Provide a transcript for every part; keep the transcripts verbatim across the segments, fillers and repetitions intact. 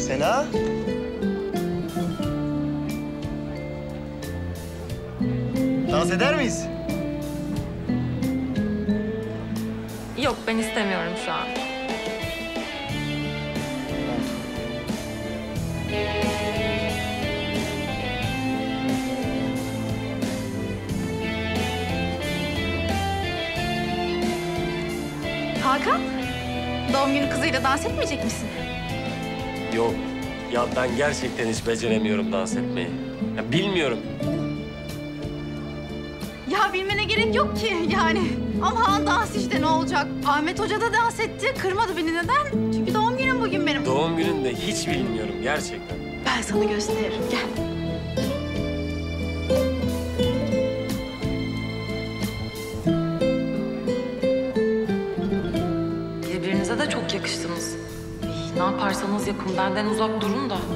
Sena? Dans eder miyiz? Yok, ben istemiyorum şu an. Hakan, doğum günü kızıyla dans etmeyecek misin? Yok. Ya ben gerçekten hiç beceremiyorum dans etmeyi. Ya bilmiyorum. Ya bilmene gerek yok ki yani. Aman dans işte ne olacak? Ahmet Hoca da dans etti, kırmadı beni neden? Çünkü doğum günüm bugün benim. Doğum gününde hiç bilmiyorum gerçekten. Ben sana gösteririm, gel. Birbirinize de çok yakıştınız. Ay, ne yaparsanız yapın, benden uzak durun da.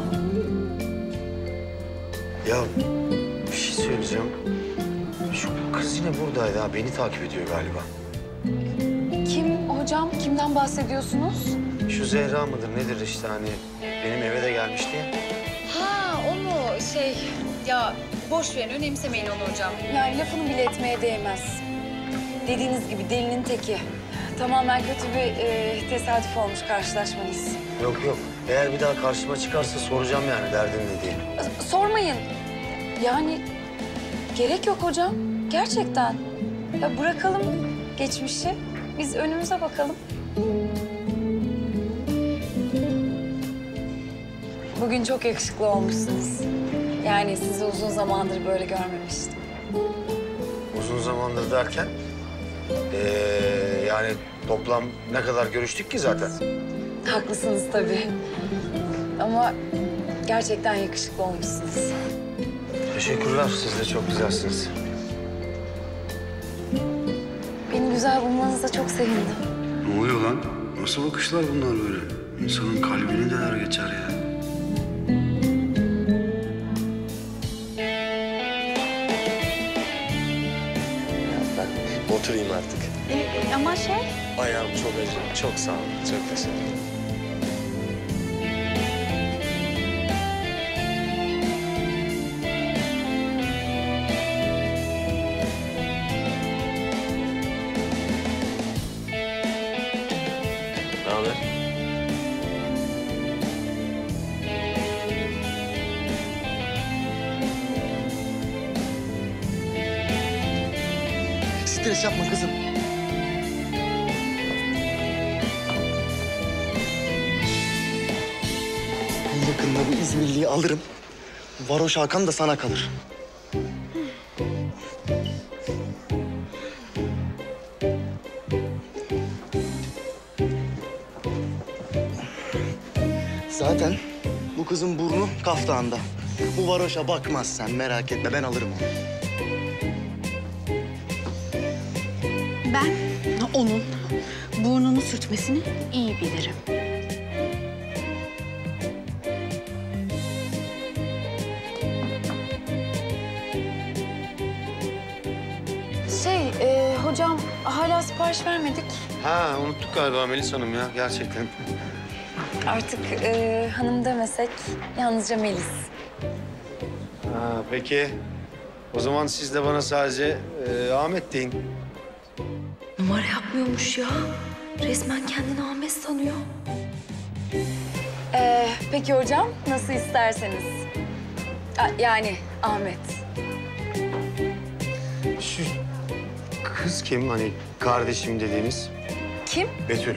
Ya bir şey söyleyeceğim. Şu kız yine buradaydı ha. Beni takip ediyor galiba. Kim hocam? Kimden bahsediyorsunuz? Şu Zehra mıdır nedir işte hani benim eve de gelmişti ya. Ha o mu? Şey ya boş verin önemsemeyin onu hocam. Yani lafını bile etmeye değmez. Dediğiniz gibi delinin teki. Tamamen kötü bir e, tesadüf olmuş karşılaşmanız. Yok yok. Eğer bir daha karşıma çıkarsa soracağım yani derdin ne diye. Sormayın. Yani gerek yok hocam. Gerçekten. Ya bırakalım geçmişi. Biz önümüze bakalım. Bugün çok yakışıklı olmuşsunuz. Yani sizi uzun zamandır böyle görmemiştim. Uzun zamandır derken ee, yani toplam ne kadar görüştük ki zaten? Haklısınız tabii. Ama gerçekten yakışıklı olmuşsunuz. Teşekkürler. Siz de çok güzelsiniz. Beni güzel bulmanıza çok sevindim. Ne oluyor lan? Nasıl bakışlar bunlar böyle? İnsanın kalbini deler geçer ya. Ben oturayım artık. Ee, ama şey... Ayağım çok acıyor. Çok sağ olun. Çok teşekkür ederim. Ne haber? Stres yapma kızım. Yakında bu İzmirli'yi alırım. Varoş Hakan da sana kalır. Zaten bu kızın burnu kaftağında. Bu varoşa bakmaz sen merak etme ben alırım onu. Ben onun burnunu sürtmesini iyi bilirim. Şey, e, hocam hala sipariş vermedik. Ha unuttuk galiba Melis Hanım ya gerçekten. Artık e, hanım demesek yalnızca Melis. Ha peki. O zaman siz de bana sadece e, Ahmet deyin. Numara yapmıyormuş ya. Resmen kendini Ahmet sanıyor. E, peki hocam nasıl isterseniz. A, yani Ahmet. Şu kız kim hani kardeşim dediğiniz? Kim? Betül.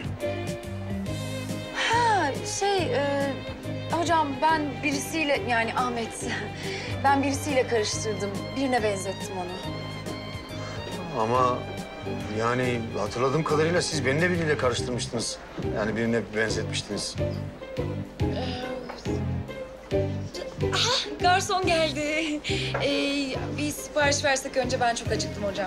Ha şey e, hocam ben birisiyle yani Ahmet. Ben birisiyle karıştırdım. Birine benzettim onu. Ama yani hatırladığım kadarıyla siz beni de biriyle karıştırmıştınız. Yani birine benzetmiştiniz. Garson geldi. Ee, bir sipariş versek önce ben çok acıktım hocam.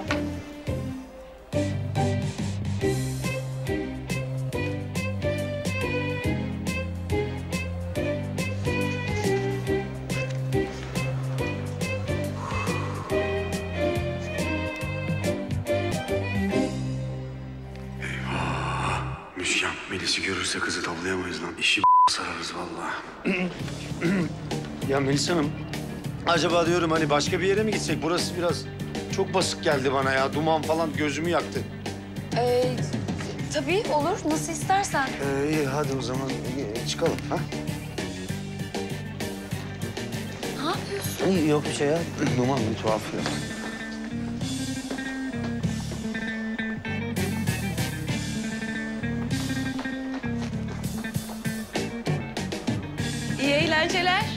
Müjgan, Melis'i görürse kızı tavlayamayız lan. İşi sararız vallahi. Ya Melis Hanım, acaba diyorum hani başka bir yere mi gitsek? Burası biraz çok basık geldi bana ya. Duman falan gözümü yaktı. Ee, tabii olur. Nasıl istersen. Ee, iyi hadi o zaman e, çıkalım. Ha? Ne yapıyorsun? İyi, yok bir şey ya. Duman bir tuhaf ya. İyi eğlenceler.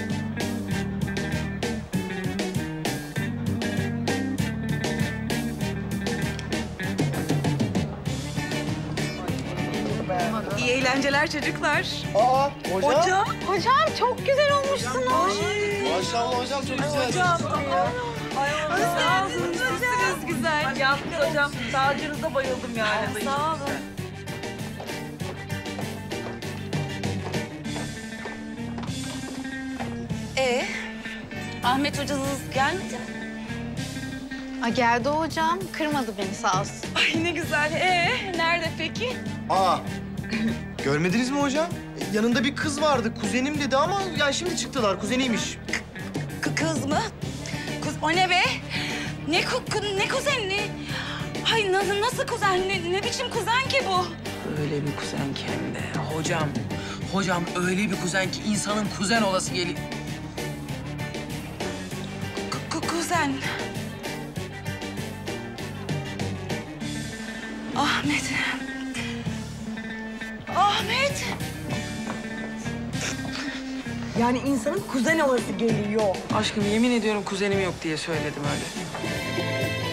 İyi eğlenceler çocuklar. Aa hocam. Hocam. Hocam çok güzel olmuşsunuz. Maşallah hocam çok güzel. Hocam. Sağ olun. Sizsiniz güzel. Yaptı hocam. Tacınıza bayıldım yani. Sağ olun. Ee, Ahmet hocanız gelmedi. Aa, geldi o hocam. Kırmadı beni sağ olsun. Ay ne güzel. Ee, nerede peki? Aa görmediniz mi hocam? Yanında bir kız vardı. Kuzenim dedi ama yani şimdi çıktılar. Kuzeniymiş. K- kız mı? Kız o ne be? Ne ku- ku- ne kuzeni? Ay nasıl, nasıl kuzen? Ne, ne biçim kuzen ki bu? Öyle bir kuzen ki hem de. Hocam, hocam öyle bir kuzen ki insanın kuzen olası geliyor. Ku- ku- kuzen. Ahmet. Ahmet. Yani insanın kuzen olası geliyor. Aşkım yemin ediyorum kuzenim yok diye söyledim öyle.